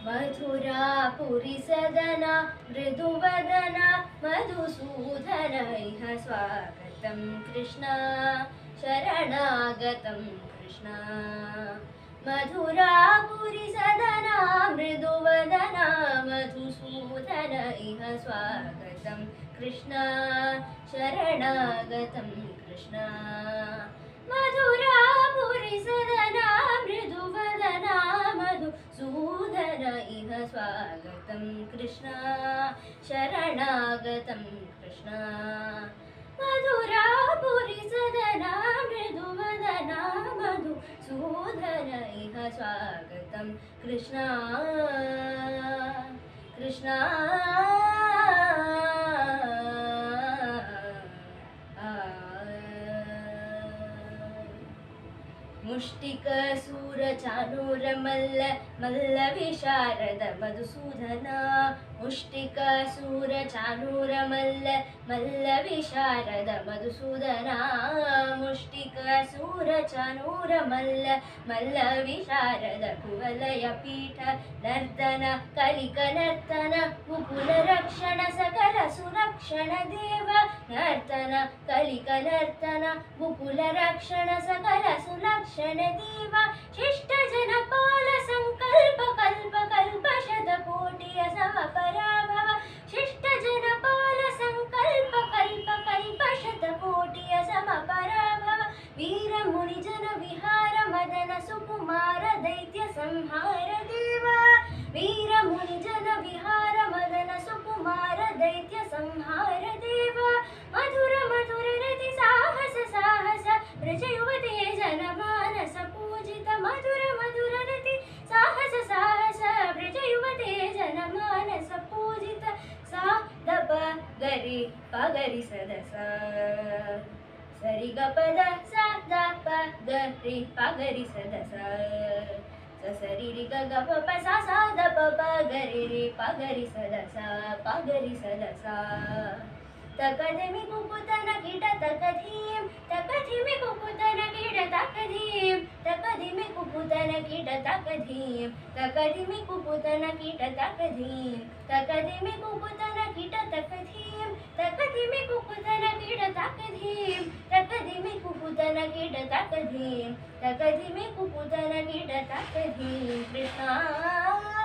मधुरापुरी सदना मृदुवदना मधुसूदन इह स्वागतं कृष्ण शरणागतं कृष्ण मधुरापुरी सदना मृदुवदना मधुसूदन इह स्वागतं कृष्ण शरणागतं कृष्ण मधुरापुरी सदना मृदुवदना मधुसूदन इह स्वागतं कृष्ण शरणागतं कृष्ण मधुरापुरी सदना मृदुवदना मधुसूदन इह स्वागतं कृष्ण कृष्ण मुष्टिकसूरचानूरमल्ल मल्लविशारद मधुसूदना मुष्टिकसूरचानूरमल्ल मल्लविशारद मधुसूदना मुष्टिकसूरचानूरमल्ल मल्लविशारद कुवलयपीठ नर्तन कलिकनर्तन मुकुलरक्षण सकल सुरक्षण देव नर्तन कलिकनर्तन मुकुलरक्षण सकल सुलक्षण देव शिष्ट जनपाल संकल्प कल्प कल्प शतकोटि समपराभव शिष्ट जनपाल संकल्प कल्प कल्प शतकोटि समपराभव वीर मुनि जन विहार मदन सुकुमार दैत्य संहार देव वीर मुनि जन विहार मदन सुकुमार दैत्य संहार देव मधुर मधुर रति साहस साहस ब्रज युवते जनमानस पूजित मधुर मधुर रति साहस साहस ब्रज युवते जनमानस पूजित सा दप गरि पगरि सदस सरि ग पद सा दप गरि पगरि सदस सरि रि ग ग प प सा सा द प प गरि रि पगरि सदस पगरि सदस तकधिमि कुकुतन कीट तकधीं तकधिमि कुकुतन कीट तकधीं तकधिमि कुकुतन कीट तकधीं तकधिमि कुकुतन कीट तकधीं तकधिमि कुकुतन कीट तकधीं तकधिमि कुकुतन कीट तकधीं तकधिमि कुकुतन कीट तकधीं तकधिमि कुकुतन कीट तकधीं कृष्ण